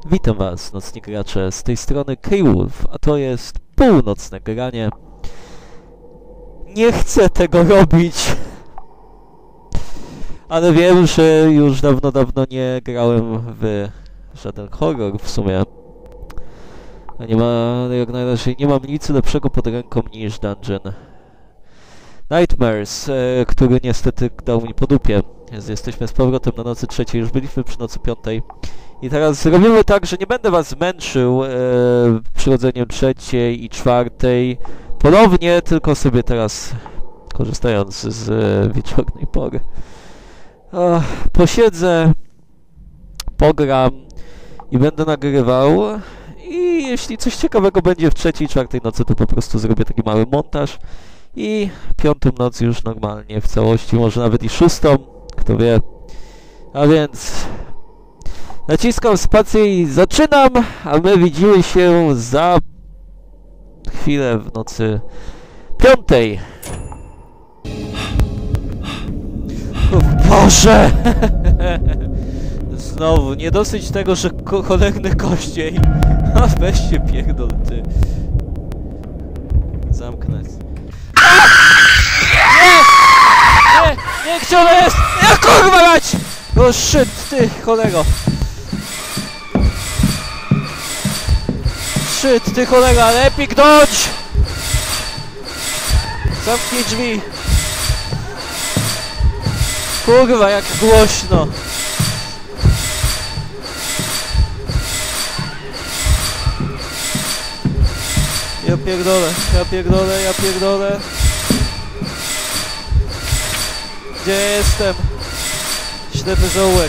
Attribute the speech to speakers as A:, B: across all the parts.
A: Witam was, nocni gracze, z tej strony K-Wolf, a to jest północne granie. Nie chcę tego robić, ale wiem, że już dawno nie grałem w żaden horror w sumie. A nie ma, jak najraczej nie mam nic lepszego pod ręką niż Dungeon Nightmares, który niestety dał mi po dupie. Więc jesteśmy z powrotem na nocy trzeciej, już byliśmy przy nocy piątej. I teraz zrobimy tak, że nie będę was męczył przychodzeniem trzeciej i czwartej ponownie, tylko sobie teraz, korzystając z wieczornej pory, posiedzę, pogram i będę nagrywał. I jeśli coś ciekawego będzie w trzeciej, czwartej nocy, to po prostu zrobię taki mały montaż. I piątą noc już normalnie w całości, może nawet i szóstą, kto wie. A więc naciskam spację i zaczynam, a my widzimy się za chwilę w nocy piątej. O Boże! Znowu, nie dosyć tego, że cholerny kościej. A weź się pierdol, ty. Zamknę. Nie, gdzie ona jest? Ja kurwa mać! O shit, ty cholero. Shit, ty cholera, lepiej gnąć! Zamknij drzwi. Kurwa, jak głośno. Ja pierdolę. Gdzie jestem? Ślepy zaułek.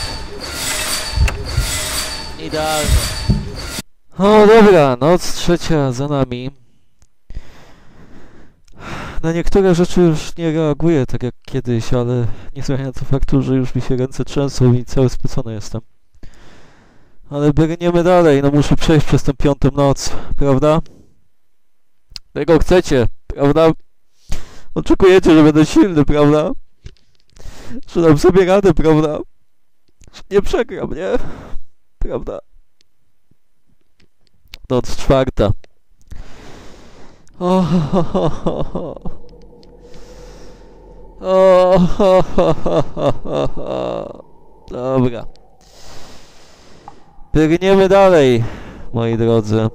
A: Idealnie. O dobra, noc trzecia za nami. Na niektóre rzeczy już nie reaguję tak jak kiedyś, ale nie zmienia to faktu, że już mi się ręce trzęsą i cały spocony jestem. Ale biegniemy dalej, no muszę przejść przez tę piątą noc, prawda? Tego chcecie, prawda? Oczekujecie, że będę silny, prawda? Że dam sobie radę, prawda? Że nie przegram, nie? Prawda? Noc czwarta. Dobra. Biegniemy dalej, moi drodzy.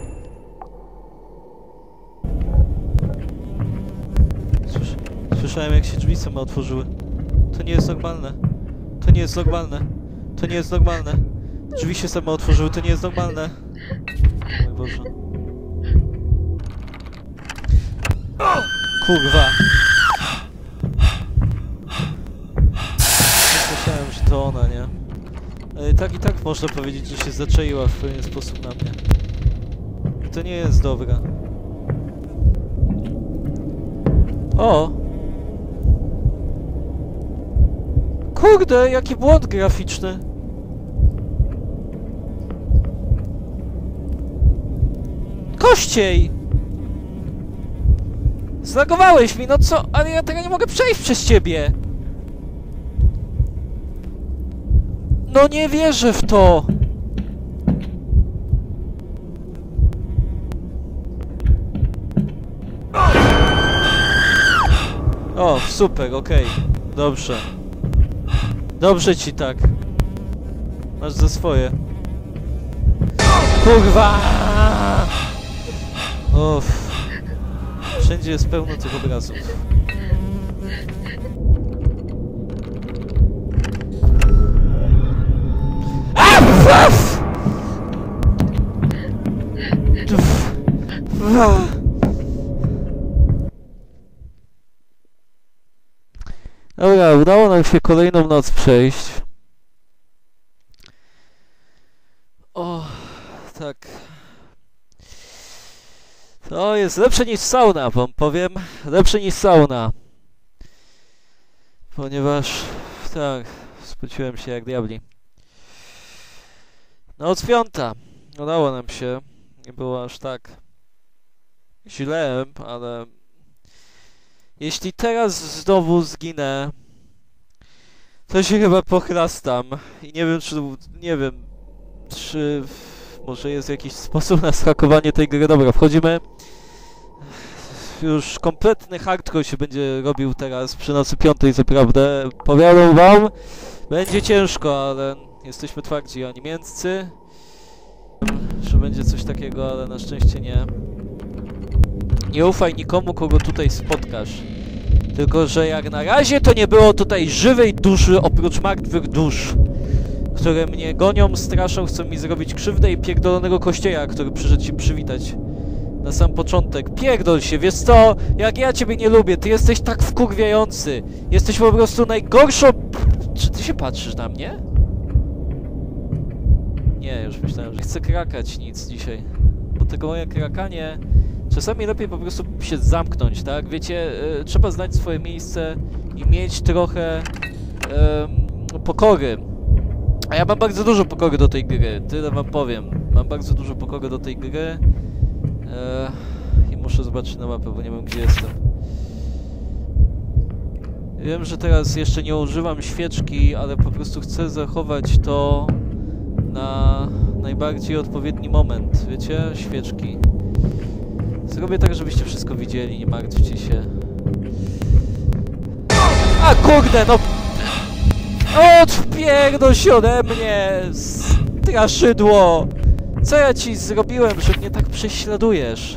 A: Słyszałem, jak się drzwi same otworzyły. To nie jest normalne. To nie jest normalne. Drzwi się same otworzyły, to nie jest normalne. O mój Boże. Kurwa. Myślałem, że to ona, nie? Ale i tak można powiedzieć, że się zaczaiła w pewien sposób na mnie. I to nie jest dobre. O! Kurde, jaki błąd graficzny! Kościej! Zlagowałeś mi, no co? Ale ja tego nie mogę przejść przez ciebie! No nie wierzę w to! O, super, okej. Dobrze. Dobrze ci tak. Masz za swoje. Kurwa! Uff. Wszędzie jest pełno tych obrazów. Dobra, udało nam się kolejną noc przejść. O, tak. To jest lepsze niż sauna, wam powiem. Lepsze niż sauna. Ponieważ, tak, spociłem się jak diabli. Noc piąta. Udało nam się. Nie było aż tak źle, ale jeśli teraz znowu zginę, to się chyba pochlastam. I nie wiem, czy Może jest jakiś sposób na zhakowanie tej gry. Dobra, wchodzimy. Już kompletny hardcore się będzie robił teraz przy nocy 5, zaprawdę. Powiadam wam, będzie ciężko, ale jesteśmy twardzi, oni mięccy. Że będzie coś takiego, ale na szczęście nie. Nie ufaj nikomu, kogo tutaj spotkasz. Tylko że jak na razie to nie było tutaj żywej duszy oprócz martwych dusz, które mnie gonią, straszą, chcą mi zrobić krzywdę i pierdolonego kościeja, który przyszedł się przywitać na sam początek. Pierdol się, wiesz co? Jak ja ciebie nie lubię, ty jesteś tak wkurwiający. Jesteś po prostu najgorszą... Czy ty się patrzysz na mnie? Nie, już myślałem, że chcę krakać nic dzisiaj. Bo tego moje krakanie... Czasami lepiej po prostu się zamknąć, tak? Wiecie, trzeba znać swoje miejsce i mieć trochę pokory. A ja mam bardzo dużo pokory do tej gry, tyle wam powiem. Mam bardzo dużo pokory do tej gry. I muszę zobaczyć na mapę, bo nie wiem, gdzie jestem. Wiem, że teraz jeszcze nie używam świeczki, ale po prostu chcę zachować to na najbardziej odpowiedni moment. Wiecie? Świeczki. Zrobię tak, żebyście wszystko widzieli, nie martwcie się. A kurde, no... Odpierdol się ode mnie, straszydło! Co ja ci zrobiłem, że mnie tak prześladujesz?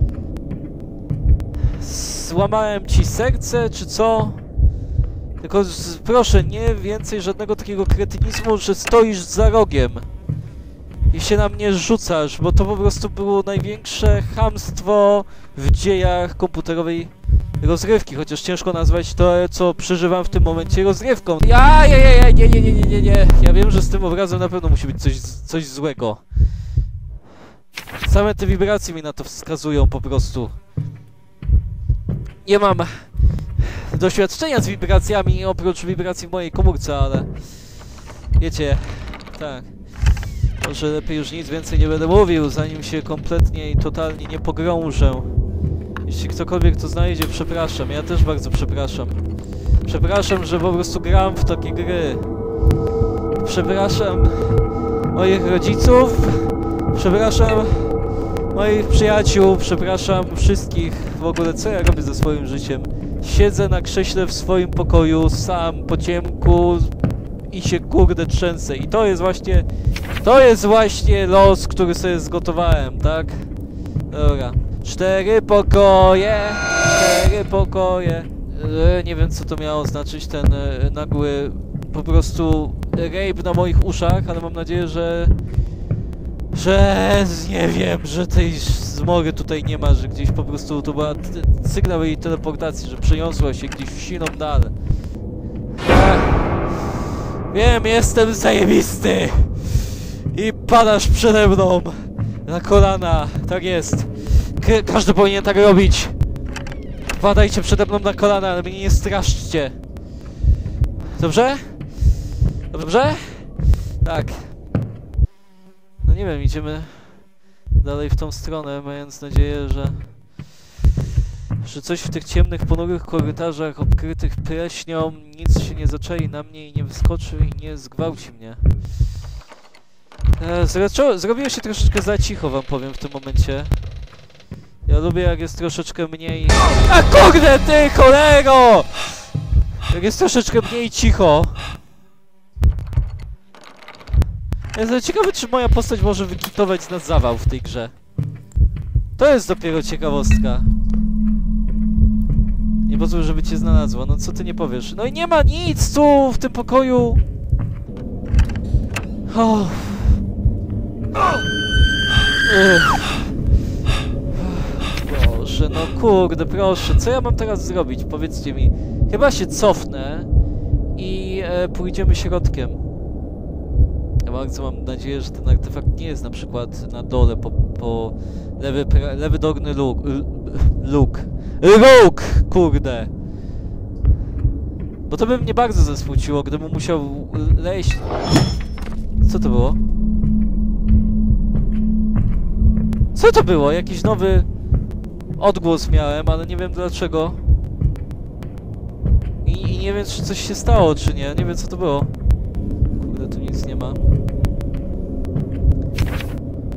A: Złamałem ci serce, czy co? Tylko proszę, nie więcej żadnego takiego kretynizmu, że stoisz za rogiem i się na mnie rzucasz, bo to po prostu było największe chamstwo w dziejach komputerowej rozrywki, chociaż ciężko nazwać to, co przeżywam w tym momencie rozrywką. Nie. Ja wiem, że z tym obrazem na pewno musi być coś złego. Same te wibracje mi na to wskazują po prostu. Nie mam doświadczenia z wibracjami, oprócz wibracji w mojej komórce, ale... Wiecie, tak. Może lepiej już nic więcej nie będę mówił, zanim się kompletnie i totalnie nie pogrążę. Jeśli ktokolwiek to znajdzie, przepraszam. Ja też bardzo przepraszam. Przepraszam, że po prostu gram w takie gry. Przepraszam moich rodziców. Przepraszam moich przyjaciół. Przepraszam wszystkich. W ogóle co ja robię ze swoim życiem? Siedzę na krześle w swoim pokoju, sam, po ciemku i się kurde trzęsę. I to jest właśnie... To jest właśnie los, który sobie zgotowałem, tak? Dobra. 4 pokoje, 4 pokoje. Nie wiem, co to miało znaczyć, ten nagły po prostu rape na moich uszach, ale mam nadzieję, że nie wiem, że tej zmory tutaj nie ma, że gdzieś po prostu to była sygnał jej teleportacji, że przeniosła się gdzieś w siną dal. Wiem, jestem zajebisty i padasz przede mną na kolana, tak jest. Każdy powinien tak robić. Padajcie przede mną na kolana, ale mnie nie straszcie. Dobrze? Dobrze? Tak. No nie wiem, idziemy dalej w tą stronę, mając nadzieję, że coś w tych ciemnych, ponurych korytarzach obkrytych pleśnią nic się nie zaczai na mnie i nie wyskoczy i nie zgwałci mnie. Zrobiło się troszeczkę za cicho, wam powiem w tym momencie. Ja lubię, jak jest troszeczkę mniej... A kurde ty, cholero! Jak jest troszeczkę mniej cicho. Jestem ciekawy, czy moja postać może wykitować na zawał w tej grze. To jest dopiero ciekawostka. Nie pozwól, żeby cię znalazła. No co ty nie powiesz? No i nie ma nic tu w tym pokoju. Oh. Boże, no kurde, proszę, co ja mam teraz zrobić? Powiedzcie mi. Chyba się cofnę i pójdziemy środkiem. Ja bardzo mam nadzieję, że ten artefakt nie jest na przykład na dole po lewy dolny luk. Kurde. Bo to by mnie bardzo zasmuciło, gdybym musiał leźć. Co to było? Co to było? Jakiś nowy odgłos miałem, ale nie wiem dlaczego. I nie wiem, czy coś się stało, czy nie. Nie wiem, co to było. Kurde, tu nic nie ma.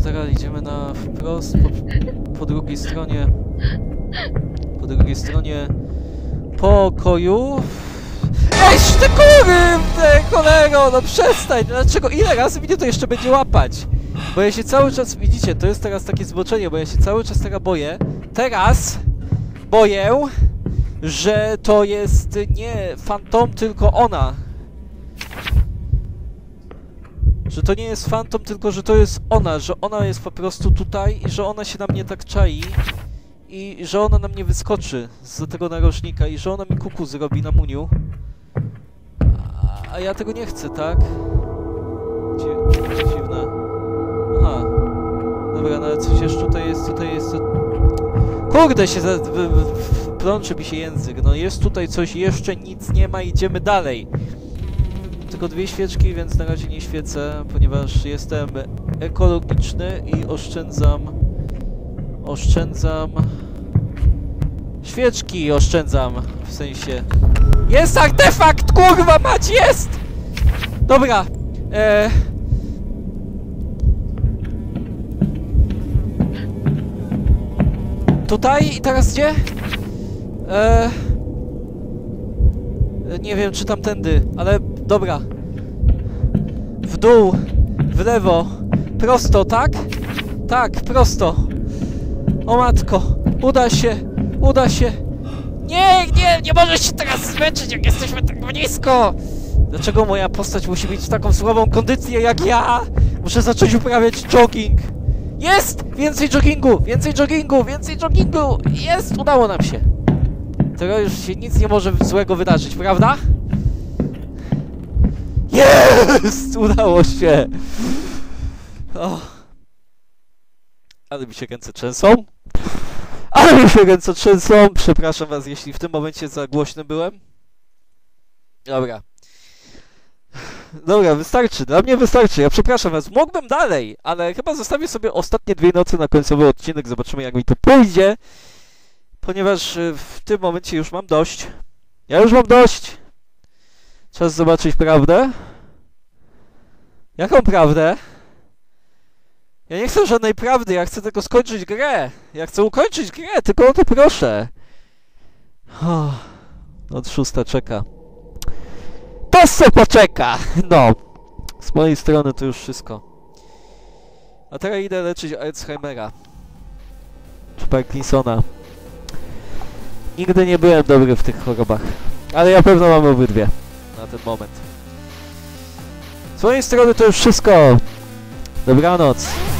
A: to teraz idziemy na wprost, po drugiej stronie... Po drugiej stronie... pokoju... Ej, ty kurde, kolego, no przestań! Dlaczego? Ile razy mnie to jeszcze będzie łapać? Bo ja się cały czas... Widzicie, to jest teraz takie zboczenie, bo ja się cały czas teraz boję. Teraz... boję, że to jest nie Fantom, tylko ona. Że to nie jest Fantom, tylko że to jest ona, że ona jest po prostu tutaj i że ona się na mnie tak czai i że ona na mnie wyskoczy z tego narożnika i że ona mi kuku zrobi na muniu. A ja tego nie chcę, tak? Dziwne. Aha. Dobra, no ale coś jeszcze tutaj jest Kurde, się plączy mi się język. No jest tutaj coś, jeszcze nic nie ma, idziemy dalej. Tylko 2 świeczki, więc na razie nie świecę, ponieważ jestem ekologiczny i oszczędzam... Świeczki oszczędzam, w sensie... Jest artefakt, kurwa mać, jest! Dobra, tutaj i teraz gdzie? Nie wiem, czy tamtędy, ale dobra. W dół, w lewo, prosto, tak? Tak, prosto. O matko, uda się. Nie możesz się teraz zmęczyć, jak jesteśmy tak blisko. Dlaczego moja postać musi mieć taką słabą kondycję jak ja? Muszę zacząć uprawiać jogging. Jest! Więcej joggingu! Jest! Udało nam się. Teraz już się nic nie może złego wydarzyć, prawda? Jest! Udało się! Oh. Ale mi się ręce trzęsą. Przepraszam was, jeśli w tym momencie za głośny byłem. Dobra, wystarczy. Dla mnie wystarczy. Ja przepraszam was. Mógłbym dalej, ale chyba zostawię sobie ostatnie 2 nocy na końcowy odcinek. Zobaczymy, jak mi to pójdzie. Ponieważ w tym momencie już mam dość. Ja już mam dość. Czas zobaczyć prawdę. Jaką prawdę? Ja nie chcę żadnej prawdy. Ja chcę tylko skończyć grę. Ja chcę ukończyć grę. Tylko o to proszę. Od 6 czeka. To se poczeka! No. Z mojej strony to już wszystko. A teraz idę leczyć Alzheimera. Czy Parkinsona. Nigdy nie byłem dobry w tych chorobach. Ale ja pewno mam obydwie. Na ten moment. Z mojej strony to już wszystko. Dobranoc.